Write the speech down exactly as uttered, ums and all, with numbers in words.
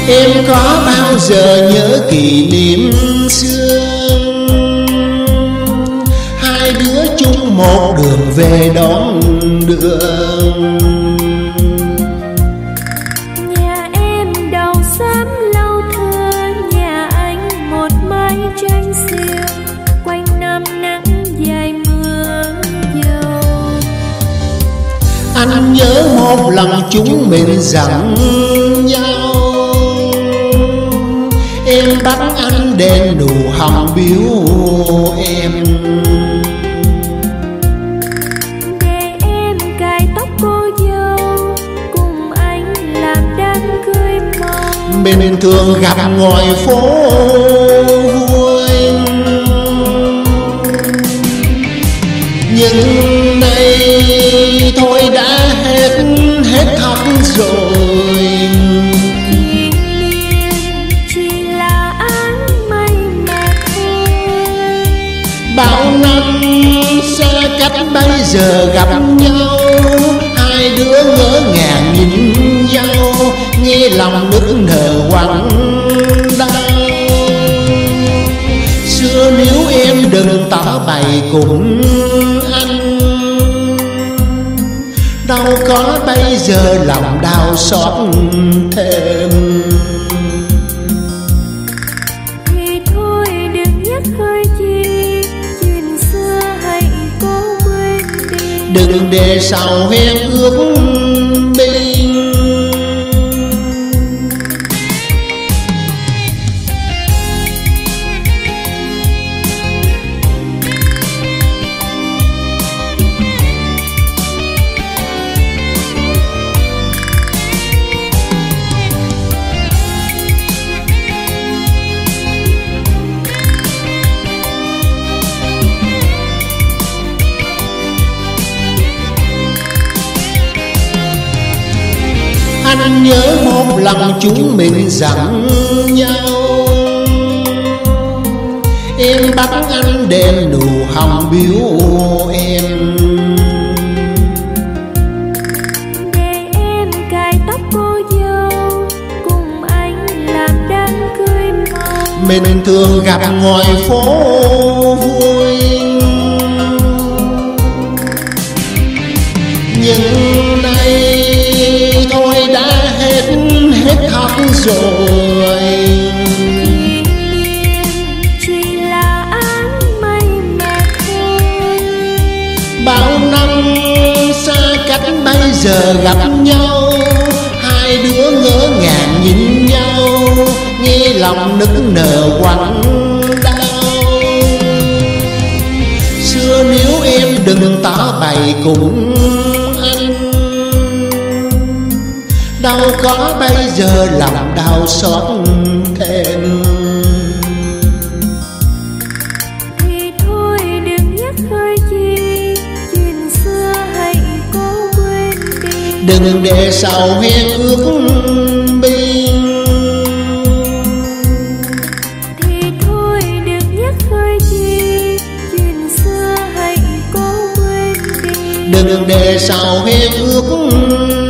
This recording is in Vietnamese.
Em có bao giờ nhớ kỷ niệm xưa, hai đứa chung một đường về đón đường. Nhà em đầu xóm lâu thơ, nhà anh một mái tranh xiêu, quanh năm nắng dài mưa dầu. Anh nhớ một lần chúng mình dặn nhau, em bắt anh đèn nụ hồng biếu em. Để em cài tóc cô dâu, cùng anh làm đám cưới mong. Mình thường gặp ngoài phố vui, nhưng nay thôi đã hết, hết thật rồi. Bao năm xa cách bây giờ gặp nhau, hai đứa ngỡ ngàng nhìn nhau, nghe lòng nức nở quặn đau. Xưa nếu em đừng tỏ bày cùng anh, đâu có bây giờ lòng đau xót thêm. Thì thôi đừng nhắc hơi chi, đừng để sau hẹn ước bên. Anh nhớ một lần chúng mình dặn nhau, em bắt anh đèn nụ hồng biếu em. Để em cài tóc cô dâu, cùng anh làm đám cưới mong. Mình thường gặp ngoài phố vui, nhưng nay thôi đã hết, hết thật rồi. Chỉ là áng mây mà thôi. Bao năm xa cách bây giờ gặp nhau, hai đứa ngỡ ngàng nhìn nhau, nghe lòng nức nở quặn đau. Xưa nếu em đừng tỏ bày cùng anh, đâu có bây giờ lòng đau xót thêm. Thì thôi đừng nhắc hơi chi, chuyện xưa hãy cố quên đi. Đừng để sau hẹn ước bên. Thì thôi đừng nhắc hơi chi, chuyện xưa hãy cố quên đi. Đừng để sau hẹn ước